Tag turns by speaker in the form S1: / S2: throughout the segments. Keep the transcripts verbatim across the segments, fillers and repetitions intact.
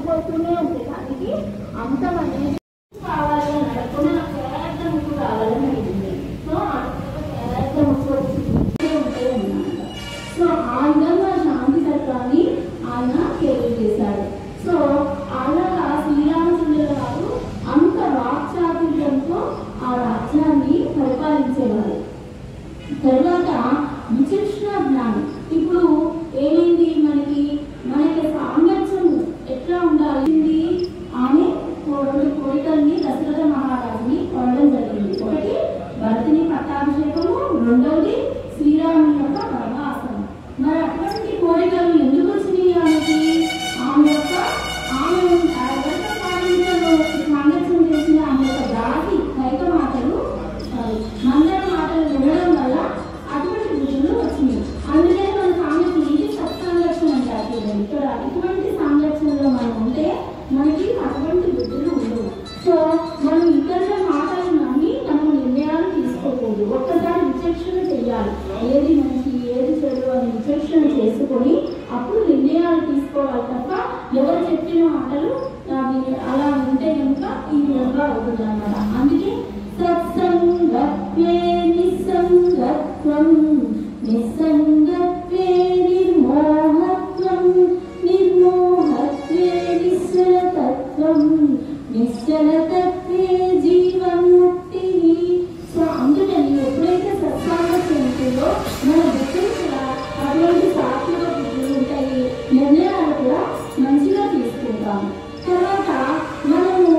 S1: పెరిగిపోతూనే ఉంది. దానికి అంతం అనేది కావాలి అని అడగకుండా నాకు కేరళ ముక్కు కావాలని అడిగింది. సో కేరళ ముక్కు వచ్చి ఉంటే అన్నమాట. సో ఆ విధంగా శాంతి చక్రాన్ని ఆయన తెలియజేశాడు. సో అలాగా శ్రీరామచంద్రుల వారు అంత వాక్చాతుర్యంతో ఆ రాజ్యాన్ని పరిపాలించేవారు. తర్వాత విచక్షణ జ్ఞానం. ఇప్పుడు ఏమైంది, మనకి మనకి సామర్థ్యం ఎట్లా ఉండాలి, ఆమె రెండు కోరికల్ని దశరథ మహారాజుని కోరడం జరిగింది. ఒకటి భరతుని పట్టాభిషేకము, రెండవది శ్రీరాముని యొక్క వనవాసము. మరి అటువంటి కోరికలు ఎందుకు వచ్చినాయి ఆమెకి? ఆమె యొక్క ఆమె ఎవరితో సాధించలో సాంగత్యం చేసిన ఆమె యొక్క దాసి కైక మాటలు మందర మాటలు వినడం వల్ల అటువంటి బుద్ధులు వచ్చినాయి. అందుకే మన సాంగత్యం ఇది సత్సాంగత్యం అంటారు. ఇక్కడ ఇటువంటి సాంగత్యంలో మనం ఉంటే మనకి అటువంటి బుద్ధులు ఉండవు. సో మనం ఇతరుల మాటలు నమ్మి మనం నిర్ణయాలు తీసుకోకూడదు. ఒక్కసారి విచక్షణ చేయాలి, ఏది మంచి ఏది చెడు అని విచక్షణ చేసుకొని అప్పుడు నిర్ణయాలు తీసుకోవాలి తప్ప ఎవరు చెప్పిన మాటలు అలా ఉంటే కనుక ఈ విధంగా అవుతుంది అన్నమాట. అందుకే సత్సంగత్వే నిస్సంగత్వం, నిస్సంగత్వే నిర్మోహత్వం, నిర్మోహత్వే నిశ్చలతత్వం, నిశ్చలతత్వే జీవన్ముక్తి. సో అందుకని ఎప్పుడైతే సత్సాంగత్యం ఉంటుందో మన బుద్ధులు కూడా అటువంటి సాత్విక బుద్ధులు ఉంటాయి, నిర్ణయాలు కూడా మంచిగా తీసుకుంటాము. తర్వాత మనము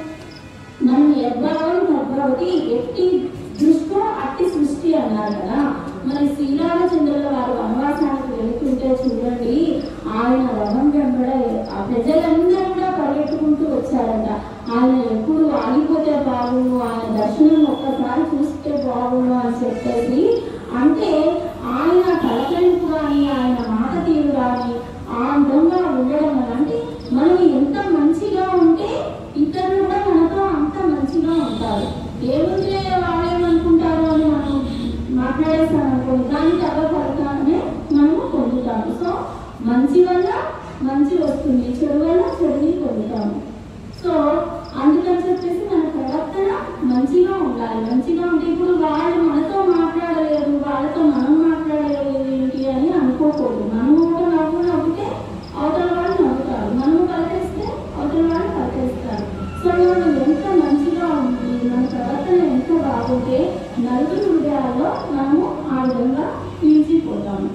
S1: మనం యద్భావం తద్భవతి, ఎట్టి దృష్టిలో అట్టి సృష్టి అన్నారు కదా. మరి శ్రీరామచంద్రుల వారు వనవాసానికి వెళుతుంటే చూడండి, ఆయన రథం వెంబడ ఆ ప్రజలందరూ కూడా పరిగెట్టుకుంటూ వచ్చారంట. ఆయన ఎప్పుడు ఆగిపోతే బాగుండు, ఆయన దర్శనం ఒక్కసారి చూస్తే బాగుండు అని చెప్పేసి. అంటే ఆయన తలకెంపు కానీ ఆయన మాట తీరు కానీ ఆ విధంగా ఉండడం వల్ల, అంటే మనం ఎంత మంచిగా ఉంటే ఇతరులు కూడా మనతో అంత మంచిగా ఉంటారు. ఏముంటే వాళ్ళేమనుకుంటారు అని మనం మాట్లాడేస్తాం అనుకోండి, దాని తగ్గ ఫలితాన్ని మనము పొందుతాము. సో మంచి వల్ల మంచి వస్తుంది, చెడు వల్ల చెడుని పొందుతాము. సో అందుకని చెప్పేసి మన ప్రవర్తన మంచిగా ఉండాలి. మంచిగా ఉంటే ఇప్పుడు వాళ్ళు మనతో మాట్లాడలేదు, వాళ్ళతో మనం మాట్లాడలేదు ఏంటి అని అనుకోకూడదు. మనము కూడా నవ్వు నవ్వుతే అవతల వాళ్ళు నవ్వుతారు, మనము పలకరిస్తే అవతల వాళ్ళు పలకరిస్తారు. సో మనం ఎంత మంచిగా ఉంది, మన ప్రవర్తన ఎంత బాగుంటే నలుగురు హృదయాల్లో మనము ఆ విధంగా పీల్చిపోతాము.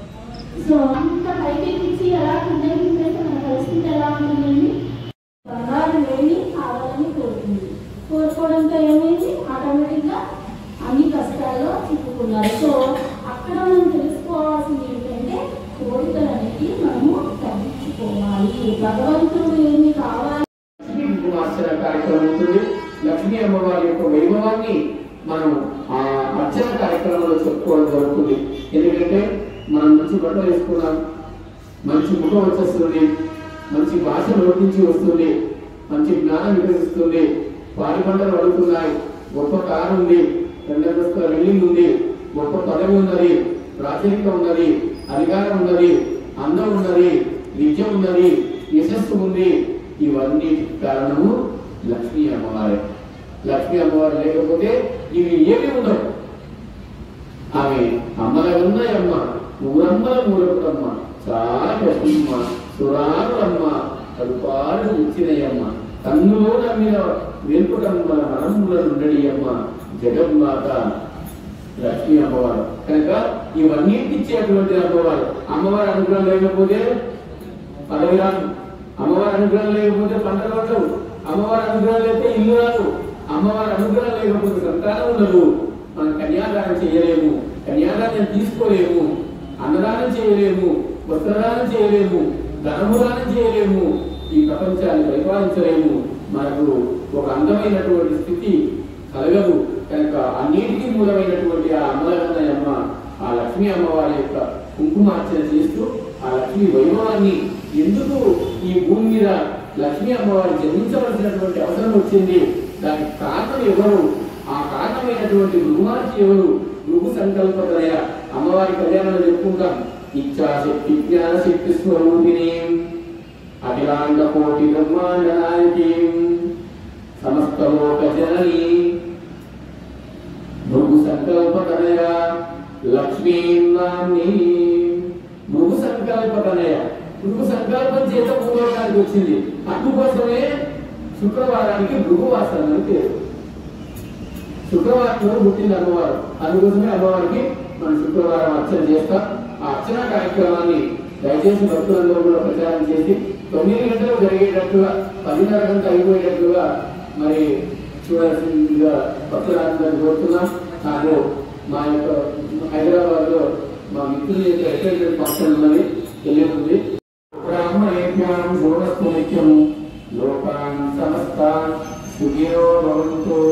S1: సో అంత పైకెక్కించి ఎలా కిందకి చేస్తే మన పరిస్థితి ఎలా ఉంటుందండి? బంగారు లేని కావాలని కోరుతుంది. కోరుకోవడంతో ఏమైంది, ఆటోమేటిక్గా అన్ని కష్టాల్లో చిక్కుకున్నారు. సో అక్కడ మనం తెలుసుకోవాల్సింది ఏంటంటే కోరికలు అనేది మనము తగ్గించుకోవాలి. భగవంతుడు ఏమి కావాలి
S2: కార్యక్రమం ఉంటుంది. లక్ష్మీ అమ్మవారి యొక్క వైభవాన్ని మనం ఆ అర్చన కార్యక్రమంలో చెప్పుకోవడం జరుగుతుంది. ఎందుకంటే మనం మంచి బట్టలు వేసుకున్నాం, మంచి ముఖం వచ్చేస్తుంది, మంచి భాష నోటించి వస్తుంది, మంచి జ్ఞానం వికసిస్తుంది, పాడి పంటలు పడుతున్నాయి, గొప్ప కారు ఉంది, రెండంతస్తుల బిల్డింగ్ ఉంది, గొప్ప పదవి ఉన్నది, ప్రాచుర్యత ఉన్నది, అధికారం ఉన్నది, అందం ఉన్నది, విద్య ఉన్నది, యశస్సు ఉంది. ఇవన్నీ కారణము లక్ష్మీ అమ్మవారే. లక్ష్మీ అమ్మవారు లేకపోతే ఇవి ఏమి ఉండవు. ఆమె అమ్మల ఉన్నాయమ్మ, ఊరమ్మల మూలకుడమ్మ, చాలా కష్టమ్మ, సురారులమ్మ, కడుపాడు ఇచ్చినయమ్మ, కన్నులో నమ్మిన వెలుపుటమ్మ, మనముల నుండడి అమ్మ, జగన్మాత లక్ష్మీ అమ్మవారు. కనుక ఇవన్నీ ఇచ్చేటువంటి అమ్మవారు. అమ్మవారి అనుగ్రహం లేకపోతే పదవి రాదు, అమ్మవారి అనుగ్రహం లేకపోతే పంటలు పడవు, అమ్మవారి అనుగ్రహం లేకపోతే ఇల్లు రాదు, అమ్మవారి అనుగ్రహం లేకపోతే సంతానం ఉండదు, మనం కన్యాదానం చేయలేము, కన్యాదానం తీసుకోలేము, అన్నదానం చేయలేము, వస్త్రదానం చేయలేము, ధనముదానం చేయలేము, ఈ ప్రపంచాన్ని పరిపాలించలేము, మనకు ఒక అందమైనటువంటి స్థితి కలగదు. కనుక అన్నిటికీ మూలమైనటువంటి ఆ అమ్మలగన్నయమ్మ, ఆ లక్ష్మీ అమ్మవారి యొక్క కుంకుమార్చన చేస్తూ ఆ లక్ష్మీ వైభవాన్ని, ఎందుకు ఈ భూమి మీద లక్ష్మీ అమ్మవారు జన్మించవలసినటువంటి అవసరం వచ్చింది, దానికి కారణం ఎవరు, ఆ కారణమైనటువంటి భృగుమార్చి ఎవరు, భృగు సంకల్పదయ. అమ్మవారి కళ్యాణంలో చెప్పుకుంటాం, ఇచ్చాశక్తి జ్ఞాన శక్తి స్వరూపిణి, అఖిల అఖిలాండ కోటి బ్రహ్మాండ నాయకీం సమస్తలోక జననీ భృగు సంకల్పతనయ లక్ష్మీం నామ్నీ. భృగు సంకల్పతనయ, భృగు సంకల్పం చేత భూలోకానికి వచ్చింది. అందుకోసమే శుక్రవారానికి భృగువాసన అని పేరు. శుక్రవారంలో పుట్టింది అమ్మవారు, అందుకోసమే అమ్మవారికి మనం శుక్రవారం అర్చన చేస్తాం. ఆ అర్చన కార్యక్రమాన్ని దయచేసి భక్తులందరూ కూడా ప్రచారం చేసి తొమ్మిది గంటలకు జరిగేటట్టుగా, పదిన్నర గంట అయిపోయేటట్టుగా మరి చూడాల్సిందిగా భక్తులందరూ కోరుతున్నాం. నాకు మా యొక్క హైదరాబాద్ లో మా మిత్రుల యొక్క ఎక్కడ ఫంక్షన్ ఉన్నది తెలియదు. బ్రాహ్మణేభ్యాం శోభస్తు నిత్యం లోకాన్ సమస్తాన్ సుఖినో భవంతు.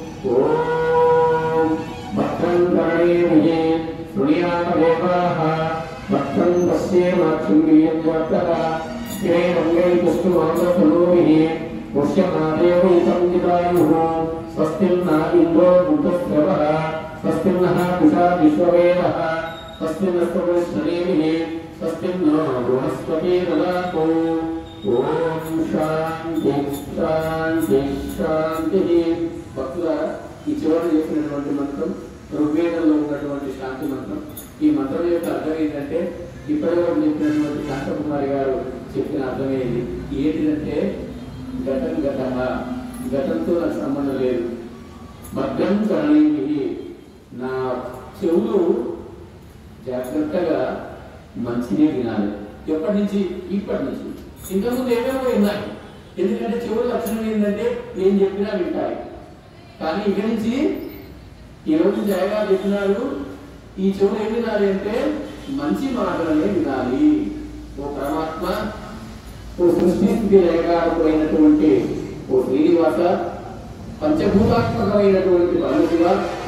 S2: ఓం భద్రం కరణీమహే శృణుయామ దేవాః భద్రం పశ్యేమాక్షుండియం వర్తః శ్రీ మంగళ పుష్పమాలతనోభిః పుష్యమాదేవైతం జితాయుః. స్వస్తి న ఇంద్రో వృద్ధశ్రవః స్వస్తి నః పూషా విశ్వవేదః స్వస్తి నస్తవశ్రేభిః స్వస్తి నో బృహస్పతి దదాతు. ఓం శాంతి శాంతి శాంతి. భక్తుల ఈ చివరి చెప్పినటువంటి మంత్రం ఋగ్వేదంలో ఉన్నటువంటి శాంతి మంత్రం. ఈ మంత్రం యొక్క అర్థం ఏంటంటే ఇప్పటివరకు చెప్పినటువంటి శాంతకుమారి గారు చెప్పిన అర్థమేది ఏంటిదంటే ఘటం ఘట, ఘటంతో నాకు సంబంధం లేదు. భద్రం కరణీమి, నా చెవులు జాగ్రత్తగా మంచినే వినాలి. ఎప్పటి నుంచి? ఇప్పటి నుంచి. ఇంతకుముందు ఏమేమో విన్నాయి, ఎందుకంటే చెవుల లక్షణం ఏంటంటే ఏం చెప్పినా వింటాయి. కానీ ఇక నుంచి ఈరోజు జయగా చెప్పినాడు, ఈ చెవులు ఏం వినాలి అంటే మంచి మాటలనే వినాలి. ఓ పరమాత్మ, ఓ సృష్టి స్థితి లయకారకుడైనటువంటి ఓ శ్రీనివాస, పంచభూతాత్మకమైనటువంటి పరమశివ,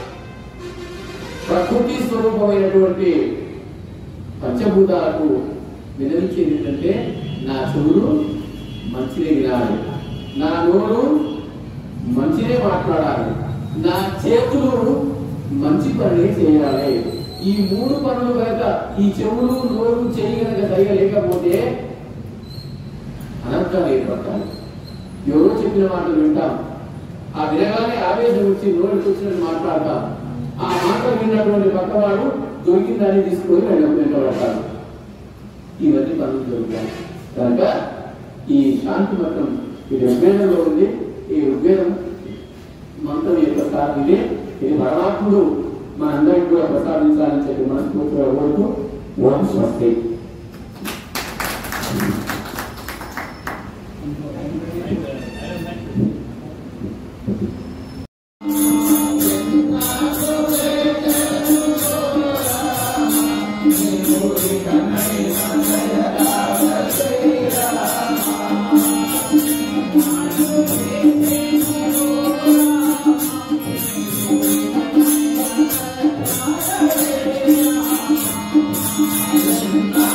S2: ప్రకృతి స్వరూపమైనటువంటి పంచభూతాలకు వినవించేది ఏంటంటే నా చెవులు మంచినే వినాలి, నా నోరు మంచినే మాట్లాడాలి, నా చేతులు మంచి పని చేయాలి. ఈ మూడు పనులు కనుక ఈ చెవులు నోరు చేయి కనుక చేయలేకపోతే అనర్థాలు ఏర్పడతాయి. ఎవరో చెప్పిన మాటలు వింటాం, ఆ వినగానే ఆవేశం వచ్చి నోరుకి వచ్చినట్టు మాట్లాడతాం. ఆ మాటలు విన్నటువంటి పక్కవాడు దొరికిందని తీసుకొని వెళ్ళబడతారు. ఇవన్నీ పనులు దొరుకుతాయి. కనుక ఈ శాంతి మంత్రం ఇది ఋగ్వేదంలో ఉంది. ఈ ఋగ్వేదం మంత్రం యొక్క సాధన ఇదే. ఇది పరమాత్ముడు మనందరికీ కూడా ప్రసాదించాలని చెప్పి మనస్ఫూర్తిగా కోరుతూ ఓం స్వస్తి.
S3: Thank you.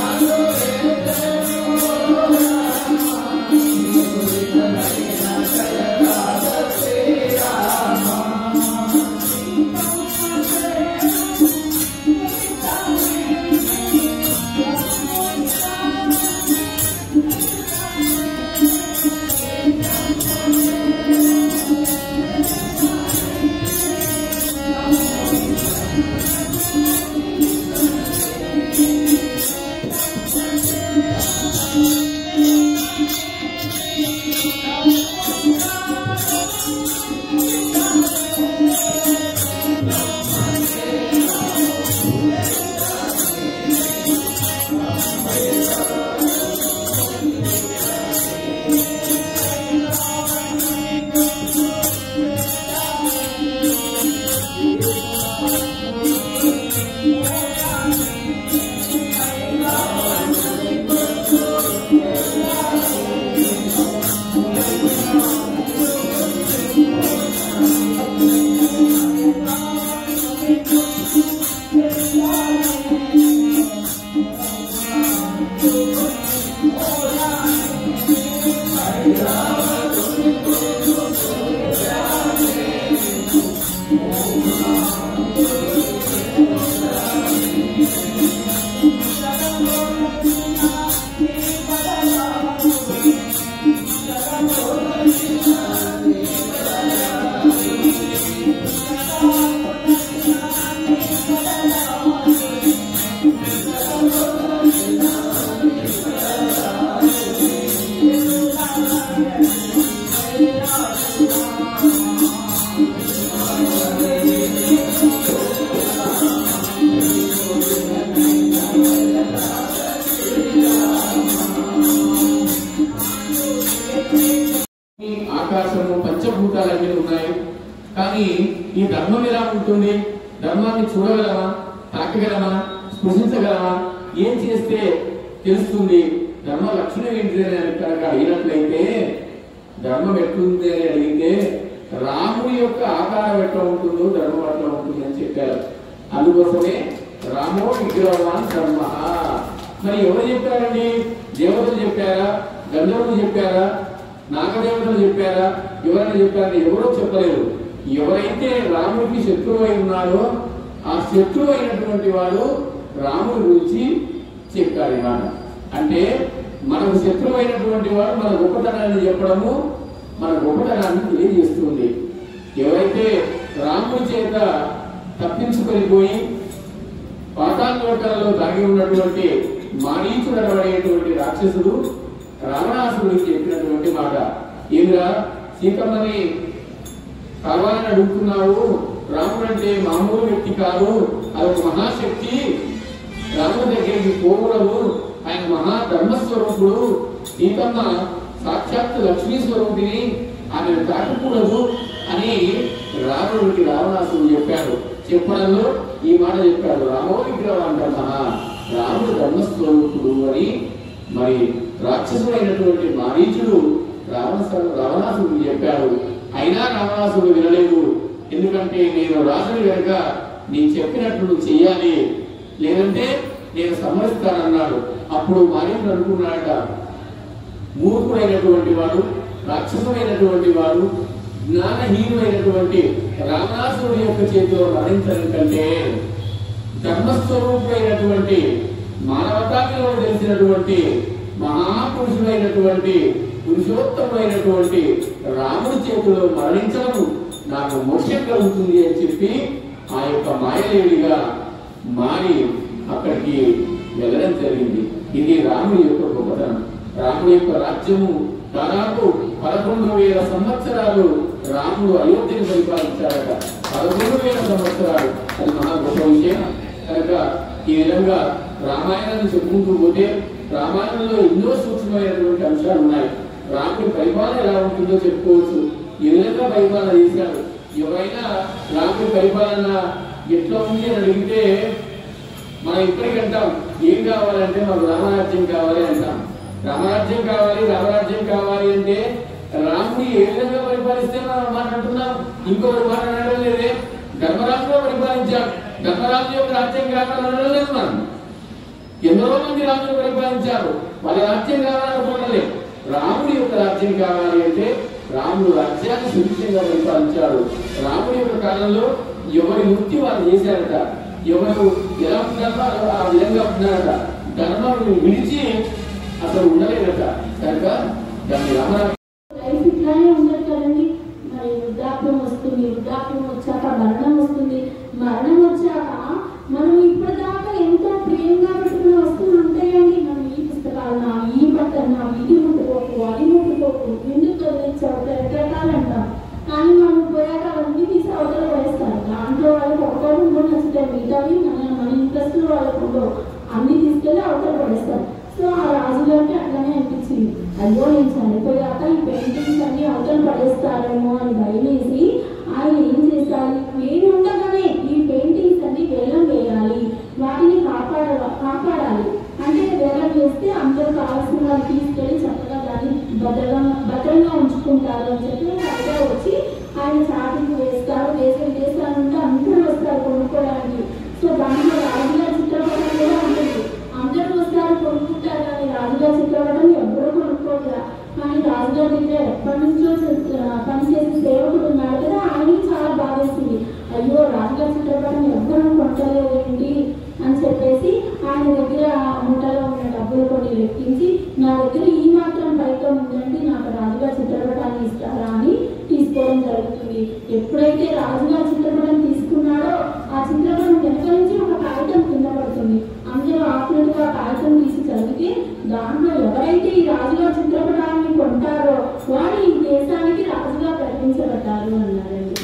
S2: పంచభూతాలన్నీ ఉన్నాయి. కానీ ఈ ధర్మం ఎలా ఉంటుంది? ధర్మాన్ని చూడగలమా, తాకగలమా, స్పృశించగలమా? ఏం చేస్తే తెలుస్తుంది? ధర్మ లక్షణం ఏంటిది అని కనుక అడిగినట్లయితే, ధర్మం ఎట్లుంది అని అడిగితే రాముడి యొక్క ఆకారం ఎట్లా ఉంటుందో ధర్మం అట్లా ఉంటుంది అని చెప్పారు. అందుకోసమే రామో విగ్రహవాన్ ధర్మ. మరి ఎవరు చెప్పారండి? దేవతలు చెప్పారా, గంధర్వులు చెప్పారా, నాగదేవతలు చెప్పారా, ఎవరైనా చెప్పారని ఎవరో చెప్పలేదు. ఎవరైతే రాముడికి శత్రువు అయి ఉన్నారో ఆ శత్రువు అయినటువంటి వాడు రాముడి గురించి చెప్పారు. మాట అంటే మనకు శత్రువు అయినటువంటి వాడు మన గొప్పతనాన్ని చెప్పడము మన గొప్పతనాన్ని తెలియజేస్తుంది. ఎవరైతే రాముడి చేత తప్పించుకొని పోయి పాతాళ లోకాలలో దాగి ఉన్నటువంటి మారీచుడు అనబడేటువంటి రాక్షసుడు రావణాసురుడికి చెప్పినటువంటి మాట, ఏమిరా సీతమ్మని కావాలని అడుగుతున్నావు, రాముడు అంటే మామూలు వ్యక్తి కాదు, అదొక మహాశక్తి, రాముడి దగ్గరికి పోకూడదు, ఆయన మహా ధర్మస్వరూపుడు, సీతమ్మ సాక్షాత్ లక్ష్మీ స్వరూపిణి, ఆమెను దాటకూడదు అని రాముడికి రావణాసురుడు చెప్పాడు. చెప్పడంలో ఈ మాట చెప్పాడు, రామో విగ్రహం మహా, రాముడు ధర్మస్వరూపుడు అని. మరి రాక్షసుడైనటువంటి మారీచుడు రావణ రావణాసురుడు చెప్పాడు. అయినా రావణాసురుడు వినలేదు. ఎందుకంటే నేను రాజుని కనుక నేను చెప్పినట్లు నువ్వు చెయ్యాలి, లేదంటే నేను సమ్మతిస్తానన్నాడు. అప్పుడు మారీచుడు అనుకున్నాడట, మూర్ఖుడైనటువంటి వాడు, రాక్షసుడైనటువంటి వాడు, జ్ఞానహీనుడైనటువంటి రావణాసురుడి యొక్క చేతిలో మరణించడం కంటే ధర్మస్వరూపుడైనటువంటి మానవతాలో తెలిసినటువంటి మహాపురుషుడైనటువంటి పురుషోత్తమైనటువంటి రాముడి చేతిలో మరణించడం నాకు మోక్షం కలుగుతుంది అని చెప్పి ఆ యొక్క మాయలేవిగా మారి అక్కడికి వెళ్ళడం జరిగింది. ఇది రాముడి యొక్క గొప్పతనం. రాముడి యొక్క రాజ్యము దాదాపు పదకొండు వేల సంవత్సరాలు రాముడు అయోధ్యను పరిపాలించాడట. పదకొండు వేల సంవత్సరాలు అది మహా గొప్ప విషయం. కనుక ఈ విధంగా రామాయణాన్ని చెప్పుకుంటూ పోతే రామాయణంలో ఎన్నో సూక్ష్మమైనటువంటి అంశాలు ఉన్నాయి. రాముడి పరిపాలన ఎలా ఉంటుందో చెప్పుకోవచ్చు. ఈ విధంగా పరిపాలన చేశాడు. ఎవరైనా రాముడి పరిపాలన ఎట్లా ఉంది అని అడిగితే మనం ఇప్పటికి అంటాం, ఏం కావాలంటే మాకు రామరాజ్యం కావాలి అంటాం. రామరాజ్యం కావాలి రామరాజ్యం కావాలి అంటే రాముడి ఏ విధంగా పరిపాలిస్తే మనం మాట్లాడుతున్నాం. ఇంకొకరు మాట్లాడడం లేదే. ధర్మరాజుగా పరిపాలించాడు, ధర్మరాజు యొక్క రాజ్యం కావాలనడం లేదు. మనం ఎంతో మంది రాజులు పరిపాలించారు, వాళ్ళ రాజ్యం కావాలనుకోవట్లేదు. రాముడి యొక్క రాజ్యం కావాలి అంటే రాముడు రాజ్యాన్ని సుభిక్షంగా పరిపాలించాడు. రాముడి యొక్క కాలంలో ఎవరి వృత్తి వాళ్ళు చేశారట, ఎవరు ఎలా ఉన్నారో ఆ విధంగా ఉన్నారట. ధర్మం విడిచి అసలు ఉండలేదట. కనుక దాన్ని రామరాజు
S1: లైఫ్ ఇట్లానే ఉండదు కదండి. మరి వృద్ధాప్యం వస్తుంది, వృద్ధాప్యం వచ్చాక మరణం వస్తుంది, మరణం వచ్చాక మనం ఇప్పటిదాకా ఎంతో ప్రేమగా పెట్టుకున్న వస్తువులు ఉంటాయండి. మనం ఈ పుస్తకాలు నా, ఈ బట్టలు నా, ఇది ముట్టుకోకు, అది ముట్టుకోకు, ఎందుకు వదిలించావు, రకరకాలు అంటాం. కానీ మనం పోయాక అవన్నీ తీసి అవతల పడేస్తారు. దాంట్లో వాళ్ళకి ఒకటి మూడు నచ్చుతాయి, మిగతావి మన మన ఇంట్రెస్ట్ వాళ్ళకు ఉండవు, అన్ని తీసుకెళ్ళి అవతల పడేస్తారు. సో ఆ రాజుగారికి అట్లానే అనిపించింది, అయ్యో నేను చనిపోయాక ఈ పెయింటింగ్స్ అన్ని అవతల పడేస్తారేమో అని భయమేసి ఆయన ఏం చేస్తారు, నేను ఉండగానే ఈ పెయింటింగ్స్ అన్ని వేలం వేయాలి, వాటిని కాపాడ కాపాడాలి అంటే వేలం వేస్తే అందరూ కావాల్సిన వాళ్ళు తీసుకెళ్ళి చక్కగా దాన్ని భద్రంగా భద్రంగా ఉంచుకుంటారు అని చెప్పి అక్కడ వచ్చి ఆయన చాటింగ్ వేస్తారు. వేసి వేస్తానంటే అందరూ వస్తారు కొనుక్కోవడానికి. సో దాంట్లో రాజుగారి చిత్రపటం కూడా ఉంటుంది. అందరూ వస్తారు కొనుక్కుంటారు, కానీ రాజుగారి చిత్రపటం ఎవరూ కొనుక్కోరు. కానీ రాజుగారి దగ్గర ఎప్పటి నుంచో పనిచేసే సేవకుడు ఉన్నాడు కదా, ఆయనకి చాలా బాధేస్తుంది. అయ్యో రాజుగారి చిత్రపటం ఎవ్వరూ కొట్టలేదు ఏంటి అని చెప్పేసి ఆయన దగ్గర మూటలో ఉన్న డబ్బులు కొన్ని లెక్కించి నా దగ్గర ఈ మాత్రం పైతో ఉందండి, నాకు రాజుగారి చిత్రపటాన్ని ఇస్తారా అని తీసుకోవడం జరుగుతుంది. ఎప్పుడైతే రాజుగారి చిత్రపటం తీసుకున్నాడో ఆ చిత్రపటం వెనక నుంచి ఒక కాగితం కింద పడుతుంది. అందరూ ఆకులుగా కాగితం తీసి చదివితే దాంట్లో ఎవరైతే ఈ రాజుగారి చిత్రపటాన్ని కొంటారో వారు ఈ దేశానికి రాజుగా ప్రకటించబడ్డారు అన్నారండి.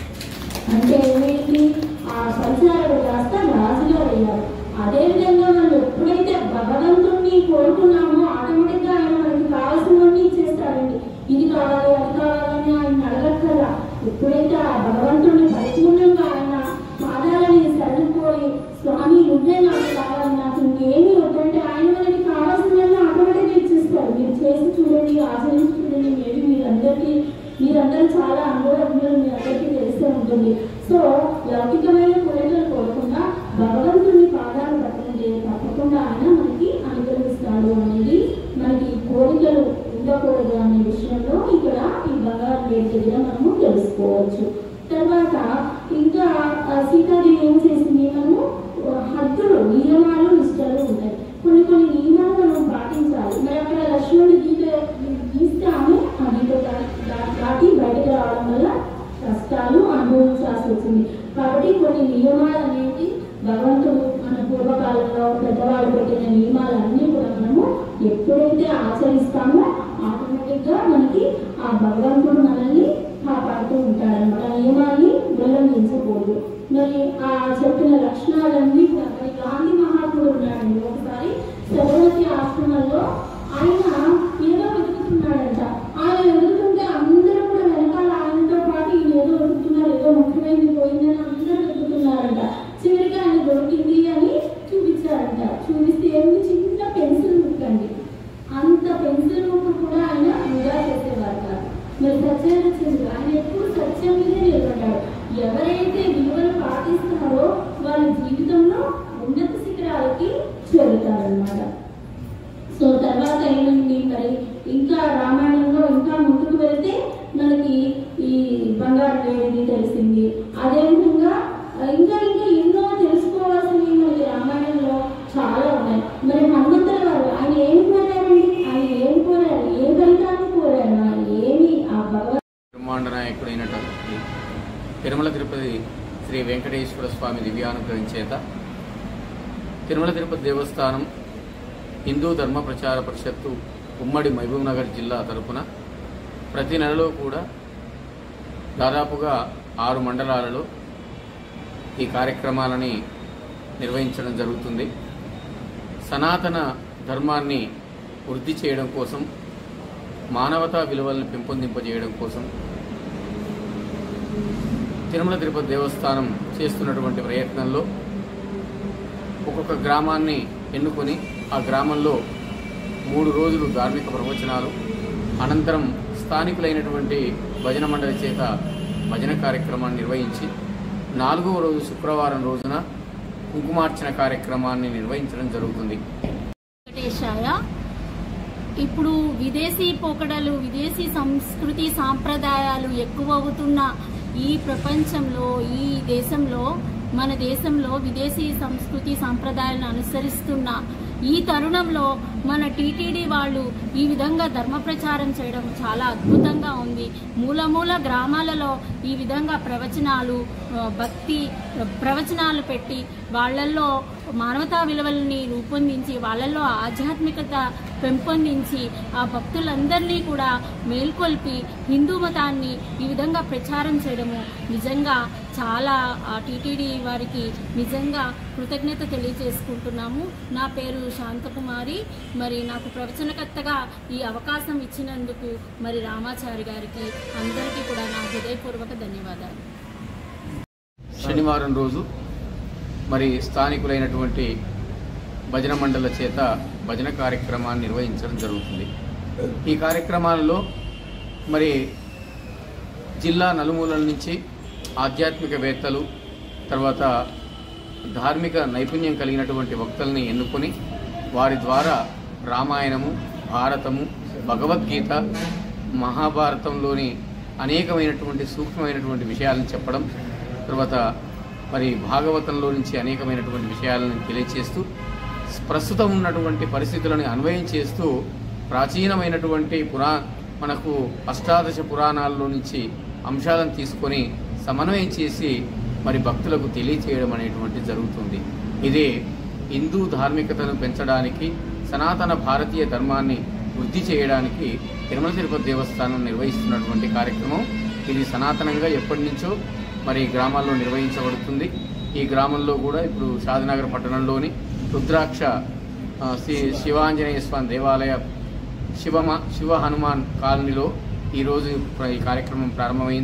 S1: అంటే ఏమైంది, ఆ సంచారుడు కాస్త రాజుగా అయ్యారు. అదేవిధంగా మనం ఎప్పుడైతే భగవంతుణ్ణి కోరుకున్నామో ఆటోమేటిక్గా ఆయన మనకి కావాల్సినవన్నీ ఇచ్చేస్తారండి. ఇది కావాలి అది కావాలని ఆయన అడగక్కర్లా. ఎప్పుడైతే ఆ భగవంతుడిని పరిపూర్ణంగా ఆయన పాదాలని సరిపోయి స్వామి నువ్వే నాకు కావాలి, నాకు ఇంకేమీ వద్దంటే ఆయన మనకి కావాల్సిందని ఆటోమేటిక్గా ఇచ్చేస్తారు. మీరు చేసి చూడండి, ఆచరించి చూడండి. మేబీ మీరందరికీ మీరందరూ చాలా అనుభవజ్ఞులు, మీ అందరికీ తెలిసే ఉంటుంది. సో లౌకికమైన కోరికలు కోరకుండా భగవంతుని పాదాలు పట్టుకుంటే తప్పకుండా ఆయన మనకి అనుగ్రహిస్తాడు అనేది మనకి కోరికలు ఉండకూడదు అనే విషయంలో ఇక్కడ ఈ బంగారు ప్లేట్ దగ్గర మనము తెలుసుకోవచ్చు. తర్వాత ఇంకా సీతాదేవి ఏం చేసింది, మనము హద్దులు, నియమాలు, నిష్టలు ఉంటాయి. కొన్ని కొన్ని నియమాలు మనం పాటించాలి. మరి అక్కడ లక్ష్మణుడి గీత గీస్తే ఆమె ఆ గీత దాటి బయటకు రావడం వల్ల కష్టాలు అనుభవించాల్సి వచ్చింది. కాబట్టి కొన్ని నియమాలు అనేవి భగవంతుడు మన పూర్వకాలంలో పెద్దవాళ్ళు పెట్టిన నియమాలన్నీ కూడా మనము ఎప్పుడైతే ఆచరిస్తామో ఆటోమేటిక్గా మనకి ఆ భగవంతుడు మనల్ని కాపాడుతూ ఉంటాడనమాట. నియమాన్ని ఉల్లంఘించకూడదు. మరి ఆ చెప్పిన లక్షణాలన్నీ కూడా మరి గాంధీ మహాత్ముడు ఉన్నాడండి. ఒకసారి సరస్వతి ఆశ్రమంలో ఆయన ఏదో వెతుకుతున్నాడంట. ఆయన వెతుకుతుంటే అందరూ కూడా వెనకాల ఆయనతో పాటు ఈయన ఏదో వెతుకుతున్నారు, ఏదో ముఖ్యమైనది పోయిందని అందరూ వెతుకుతున్నారంట. చివరికి ఆయన దొరికింది అని చూపించారంట. చూపిస్తే ఏమి, చిన్న పెన్సిల్ బుక్ అండి. అంత పెన్సిల్ బుక్ కూడా ఆయన వృధా చేసేవారు కాదు. మరి సత్యం వచ్చింది, ఆయన ఎప్పుడు సత్యం మీదే నిలబడ్డాడు. ఎవరైతే విలువలు పాటిస్తున్నారో వాళ్ళ జీవితంలో ఉన్నత శిఖరాలకి చేరుతారనమాట. సో తర్వాత ఏమైంది, మరి ఇంకా రామాయణంలో ఇంకా ముందుకు వెళ్తే మనకి ఈ బంగారు లేడీ తెలిసింది. అదేవిధంగా ఇంకా ఇంకా ఎన్నో తెలుసుకోవాల్సినవి మనకి రామాయణంలో చాలా ఉన్నాయి. మరి హనుమంతుల వారు ఆయన ఏం కోరారండి, ఆయన ఏం కోరారు, ఏ ఫలితాన్ని కోరారు, ఆయన ఏమి ఆ భగవత్
S3: బ్రహ్మాండ నాయకుడైనటువంటి తిరుమల తిరుపతి శ్రీ వెంకటేశ్వర స్వామి దివ్యానుగ్రహం చేత తిరుమల తిరుపతి దేవస్థానం హిందూ ధర్మ ప్రచార పరిషత్తు ఉమ్మడి మహబూబ్ నగర్ జిల్లా తరపున ప్రతి నెలలో కూడా దాదాపుగా ఆరు మండలాలలో ఈ కార్యక్రమాలని నిర్వహించడం జరుగుతుంది. సనాతన ధర్మాన్ని వృద్ధి చేయడం కోసం, మానవతా విలువలను పెంపొందింపజేయడం కోసం తిరుమల తిరుపతి దేవస్థానం చేస్తున్నటువంటి ప్రయత్నంలో ఒక్కొక్క గ్రామాన్ని ఎన్నుకొని ఆ గ్రామంలో మూడు రోజులు ధార్మిక ప్రవచనాలు, అనంతరం స్థానికులైనటువంటి భజన మండలి చేత భజన కార్యక్రమాన్ని నిర్వహించి నాలుగవ రోజు శుక్రవారం రోజున కుంకుమార్చన కార్యక్రమాన్ని నిర్వహించడం జరుగుతుంది.
S4: వెంకటేశాయ. ఇప్పుడు విదేశీ పోకడలు, విదేశీ సంస్కృతి సాంప్రదాయాలు ఎక్కువ అవుతున్న ఈ ప్రపంచంలో, ఈ దేశంలో, మన దేశంలో విదేశీ సంస్కృతి సాంప్రదాయాలను అనుసరిస్తున్న ఈ తరుణంలో మన టీటీడీ వాళ్ళు ఈ విధంగా ధర్మ ప్రచారం చేయడం చాలా అద్భుతంగా ఉంది. మూల మూల గ్రామాలలో ఈ విధంగా ప్రవచనాలు, భక్తి ప్రవచనాలు పెట్టి వాళ్ళల్లో మానవతా విలువల్ని రూపొందించి వాళ్ళల్లో ఆధ్యాత్మికత పెంపొందించి ఆ భక్తులందరినీ కూడా మేల్కొల్పి హిందూ మతాన్ని ఈ విధంగా ప్రచారం చేయడము నిజంగా చాలా టీటీడీ వారికి నిజంగా కృతజ్ఞత తెలియజేసుకుంటున్నాము. నా పేరు శాంతకుమారి. మరి నాకు ప్రవచనకర్తగా ఈ అవకాశం ఇచ్చినందుకు మరి రామాచారి గారికి అందరికీ కూడా నా హృదయపూర్వక ధన్యవాదాలు.
S3: శనివారం రోజు మరి స్థానికులైనటువంటి భజన మండల చేత భజన కార్యక్రమాన్ని నిర్వహించడం జరుగుతుంది. ఈ కార్యక్రమాలలో మరి జిల్లా నలుమూలల నుంచి ఆధ్యాత్మికవేత్తలు, తర్వాత ధార్మిక నైపుణ్యం కలిగినటువంటి వక్తల్ని ఎన్నుకొని వారి ద్వారా రామాయణము, భారతము, భగవద్గీత, మహాభారతంలోని అనేకమైనటువంటి సూక్ష్మమైనటువంటి విషయాలను చెప్పడం, తర్వాత మరి భాగవతంలో నుంచి అనేకమైనటువంటి విషయాలను తెలియచేస్తూ ప్రస్తుతం ఉన్నటువంటి పరిస్థితులను అన్వయం చేస్తూ ప్రాచీనమైనటువంటి పురా మనకు అష్టాదశ పురాణాల్లో నుంచి అంశాలను తీసుకొని సమన్వయం చేసి మరి భక్తులకు తెలియచేయడం అనేటువంటి జరుగుతుంది. ఇదే హిందూ ధార్మికతను పెంచడానికి, సనాతన భారతీయ ధర్మాన్ని వృద్ధి చేయడానికి తిరుమల తిరుపతి దేవస్థానం నిర్వహిస్తున్నటువంటి కార్యక్రమం. ఇది సనాతనంగా ఎప్పటి నుంచో మరి గ్రామాల్లో నిర్వహించబడుతుంది. ఈ గ్రామంలో కూడా ఇప్పుడు షాద్నగర్ పట్టణంలోని రుద్రాక్ష శ్రీ శివాంజనేయ స్వామి దేవాలయ శివమ శివ హనుమాన్ కాలనీలో ఈరోజు ఈ కార్యక్రమం ప్రారంభమైంది.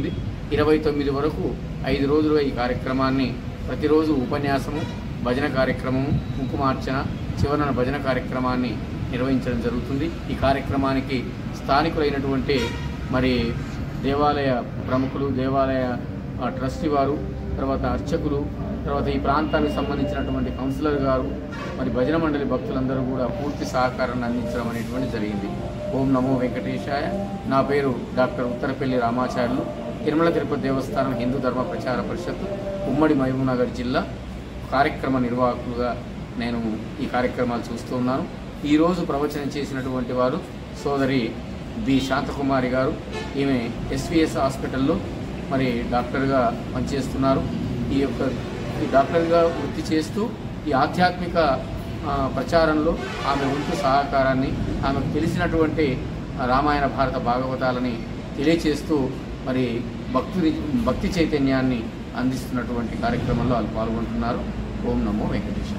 S3: ఇరవై తొమ్మిది వరకు ఐదు రోజులుగా ఈ కార్యక్రమాన్ని ప్రతిరోజు ఉపన్యాసము, భజన కార్యక్రమము, కుంకుమార్చన, చివరన భజన కార్యక్రమాన్ని నిర్వహించడం జరుగుతుంది. ఈ కార్యక్రమానికి స్థానికులైనటువంటి మరి దేవాలయ ప్రముఖులు, దేవాలయ ట్రస్టీ వారు, తర్వాత అర్చకులు, తర్వాత ఈ ప్రాంతానికి సంబంధించినటువంటి కౌన్సిలర్ గారు, మరి భజన మండలి భక్తులందరూ కూడా పూర్తి సహకారాన్ని అందించడం అనేటువంటి జరిగింది. ఓం నమో వెంకటేశాయ. నా పేరు డాక్టర్ ఉత్తరపల్లి రామాచార్యులు, తిరుమల తిరుపతి దేవస్థానం హిందూ ధర్మ ప్రచార పరిషత్ ఉమ్మడి మహబూబ్నగర్ జిల్లా కార్యక్రమ నిర్వాహకులుగా నేను ఈ కార్యక్రమాలు చూస్తూ ఉన్నాను. ఈరోజు ప్రవచనం చేసినటువంటి వారు సోదరి బి శాంతకుమారి గారు. ఈమె ఎస్విఎస్ హాస్పిటల్లో మరి డాక్టర్గా పనిచేస్తున్నారు. ఈ యొక్క డాక్టర్గా వృత్తి చేస్తూ ఈ ఆధ్యాత్మిక ప్రచారంలో ఆమె వంతు సహకారాన్ని, ఆమెకు తెలిసినటువంటి రామాయణ భారత భాగవతాలని తెలియచేస్తూ మరి భక్తి భక్తి చైతన్యాన్ని అందిస్తున్నటువంటి కార్యక్రమంలో వాళ్ళు పాల్గొంటున్నారు. ఓం నమో వెంకటేశ్వర.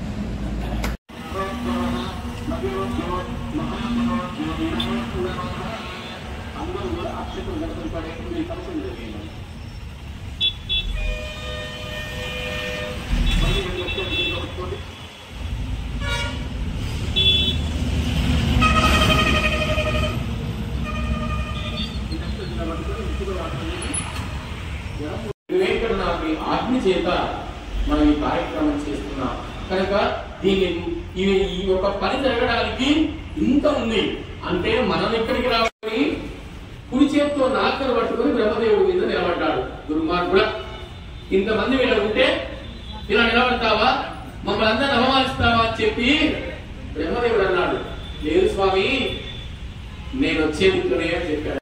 S2: వివేకనాథుని ఆజ్ఞ చేత మనం ఈ కార్యక్రమం చేస్తున్నాం కనుక దీని ఈ యొక్క పని జరగడానికి ఇంత ఉంది అంటే మనం ఇక్కడికి రావాలి. కుడి చేతితో నాకను పట్టుకుని బ్రహ్మదేవుడి మీద నిలబడ్డాడు దుర్మార్గుడు. ఇంతమంది వీళ్ళ ఉంటే ఇలా నిలబడతావా, మమ్మల్ని అందరిని అవమానిస్తావా అని చెప్పి బ్రహ్మదేవుడు అన్నాడు. లేదు స్వామి, నేను వచ్చేందుకునే అని చెప్పాడు.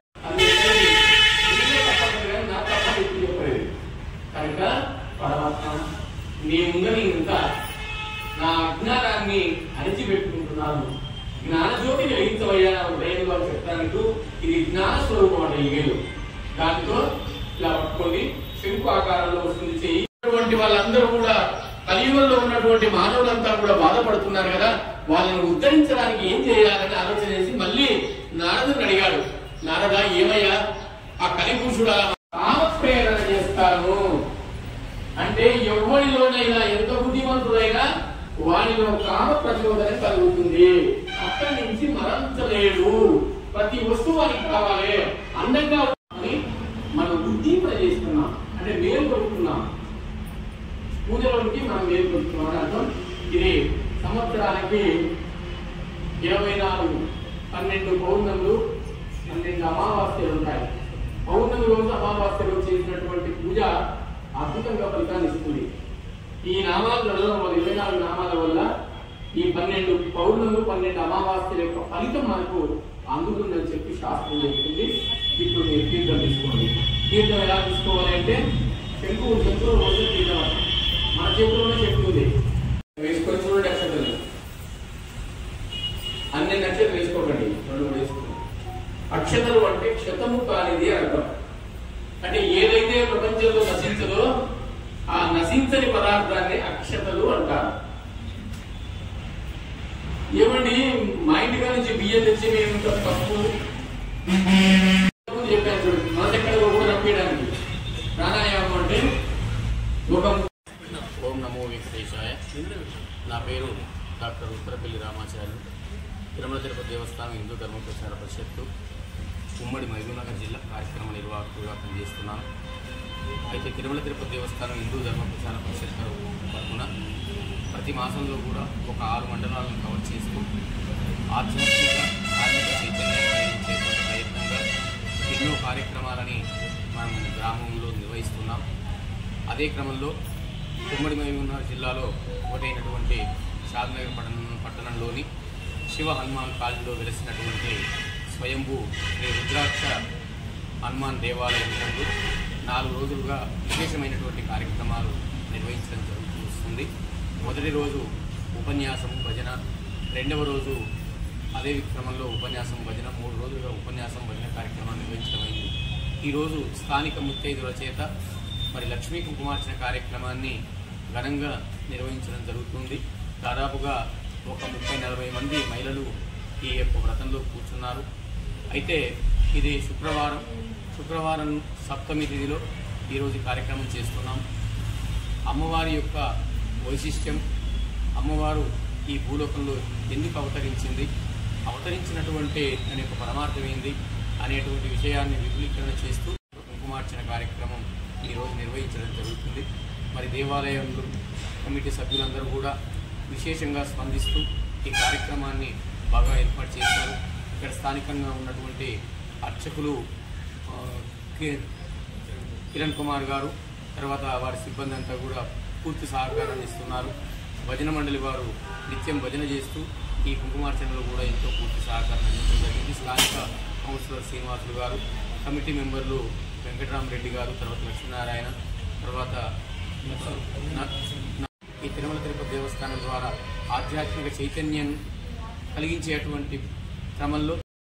S2: కనుక పరమాత్మ నీ ముందని ఇంకా నా అజ్ఞానాన్ని అణిచిపెట్టుకుంటున్నాను, జ్ఞానజ్యోతిని వెలిగించవయ్యా ఉదయంగా చెప్తాను. ఇది జ్ఞాన స్వరూపం అంటే ఈ వేలు, దానితో ఇలా పట్టుకొని శంకు ఆకారంలో వస్తుంది చెయ్యి. వాళ్ళందరూ కూడా కలియుగంలో ఉన్నటువంటి మానవులంతా కూడా బాధపడుతున్నారు కదా, వాళ్ళని ఉద్ధరించడానికి ఏం చేయాలని ఆలోచన చేసి మళ్ళీ నారదుని అడిగాడు. నారద, ఏమయ్యా ఆ కలిపురుషుడా కామ ప్రేరణ చేస్తాను అంటే ఎవరిలోనైనా ఎంత బుద్ధిమంతుడైనా వాడిలో కామ ప్రచోదన కలుగుతుంది. అక్కడి నుంచి మరణించలేడు. ప్రతి వస్తువు వారికి కావాలి. అందంగా మనం ఉద్దీపన చేస్తున్నాం అంటే మేలు కొడుతున్నాం. పూజలోనికి మనం మేలు కొడుతున్నాం అని అర్థం. ఇది సంవత్సరానికి ఇరవై నాలుగు పన్నెండు పౌర్ణములు, పన్నెండు అమావాస్యలు ఉంటాయి. పౌర్ణమి రోజు అమావాస్య రోజు చేసినటువంటి పూజ అద్భుతంగా ఫలితాన్ని ఇస్తుంది. ఈ నామాలు చదవడం వల్ల, ఇరవై నాలుగు నామాల వల్ల ఈ పన్నెండు పౌర్ణములు, పన్నెండు అమావాస్యల యొక్క ఫలితం మనకు అందుతుందని చెప్పి శాస్త్రం చెప్తుంది. ఇప్పుడు మీరు తీర్థం తీసుకోండి. తీర్థం ఎలా తీసుకోవాలి అంటే శంకు శంకులో రోజు తీర్థం మన చేతిలోనే శక్తి ఉంది. వేసుకొని చూడండి నక్షత్రాలు, అన్ని నక్షత్రాలు వేసుకోకండి, రెండు కూడా వేసుకోండి. అక్షతలు అంటే క్షతము కానిది అర్థం. అంటే ఏదైతే ప్రపంచంలో నశించదో ఆ నశించని పదార్థాన్ని అక్షతలు అంటారు. ఏమండి మా ఇంటిగా నుంచి బియ్యం తెచ్చి మేము తప్పు చెప్పాను చూడండి, మన దగ్గర కూడా రప్పేయడానికి ప్రాణాయామం అంటే ఒక.
S3: ఓం నమో వెంకటేశాయ. నా పేరు డాక్టర్ ఉత్తరపల్లి రామాచార్యులు, తిరుమల తిరుపతి దేవస్థానం హిందూ ధర్మ ప్రచార పరిషత్తు ఉమ్మడి మహబూబ్నగర్ జిల్లా కార్యక్రమ నిర్వాహకులుగా పనిచేస్తున్నాను. అయితే తిరుమల తిరుపతి దేవస్థానం హిందూ ధర్మ ప్రచార పరిషత్ తరఫున ప్రతి మాసంలో కూడా ఒక ఆరు మండలాలను కవర్ చేస్తూ ఆధ్యాత్మిక ధార్మిక చైతన్యం కలిగించేటువంటి ప్రయత్నంగా ఎన్నో కార్యక్రమాలని మనం గ్రామంలో నిర్వహిస్తున్నాం. అదే క్రమంలో ఉమ్మడి మహబూబ్నగర్ జిల్లాలో ఒకటైనటువంటి షాద్నగర్ పట్టణం పట్టణంలోని శివ హనుమాన్ కాలనీలో వెలిసినటువంటి స్వయంభూ శ్రీ రుద్రాక్ష హనుమాన్ దేవాలయం నందు నాలుగు రోజులుగా విశేషమైనటువంటి కార్యక్రమాలు నిర్వహించడం జరుగుతూ వస్తుంది. మొదటి రోజు ఉపన్యాసం భజన, రెండవ రోజు అదే క్రమంలో ఉపన్యాసం భజన, మూడు రోజులుగా ఉపన్యాసం భజన కార్యక్రమాలు నిర్వహించడం అయింది. ఈరోజు స్థానిక ముత్తైదుల చేత మరి లక్ష్మీ కుంకుమార్చన కార్యక్రమాన్ని ఘనంగా నిర్వహించడం జరుగుతుంది. దాదాపుగా ఒక ముప్పై నలభై మంది మహిళలు ఈ యొక్క వ్రతంలో కూర్చున్నారు. అయితే ఇది శుక్రవారం శుక్రవారం సప్తమి తిథిలో ఈరోజు కార్యక్రమం చేస్తున్నాం. అమ్మవారి యొక్క వైశిష్ట్యం, అమ్మవారు ఈ భూలోకంలో ఎందుకు అవతరించింది, అవతరించినటువంటి దాని యొక్క పరమార్థం ఏంది అనేటువంటి విషయాన్ని విపులీకరణ చేస్తూ కుంకుమార్చన కార్యక్రమం ఈరోజు నిర్వహించడం జరుగుతుంది. మరి దేవాలయంలో కమిటీ సభ్యులందరూ కూడా విశేషంగా స్పందిస్తూ ఈ కార్యక్రమాన్ని బాగా ఏర్పాటు చేశారు. ఇక్కడ స్థానికంగా ఉన్నటువంటి అర్చకులు కిరణ్ కుమార్ గారు, తర్వాత వారి సిబ్బంది అంతా కూడా పూర్తి సహకారాన్ని ఇస్తున్నారు. భజన మండలి వారు నిత్యం భజన చేస్తూ ఈ కుంకుమార్చనలో కూడా ఎంతో పూర్తి సహకారం అందించడం జరిగింది. స్థానిక కౌన్సిలర్ శ్రీనివాసులు గారు, కమిటీ మెంబర్లు వెంకటరామరెడ్డి గారు, తర్వాత లక్ష్మీనారాయణ, తర్వాత ఈ తిరుమల తిరుపతి దేవస్థానం ద్వారా ఆధ్యాత్మిక చైతన్యం కలిగించేటువంటి క్రమంలో